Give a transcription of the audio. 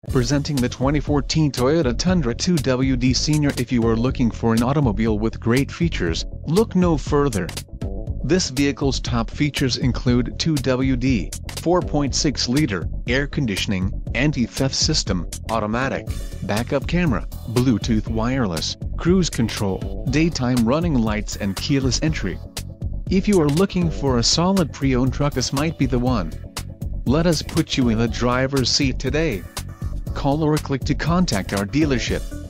Presenting the 2014 Toyota Tundra 2WD Senior. If you are looking for an automobile with great features, look no further. This vehicle's top features include 2WD, 4.6-liter, air conditioning, anti-theft system, automatic, backup camera, Bluetooth wireless, cruise control, daytime running lights and keyless entry. If you are looking for a solid pre-owned truck, this might be the one. Let us put you in the driver's seat today. Call or click to contact our dealership.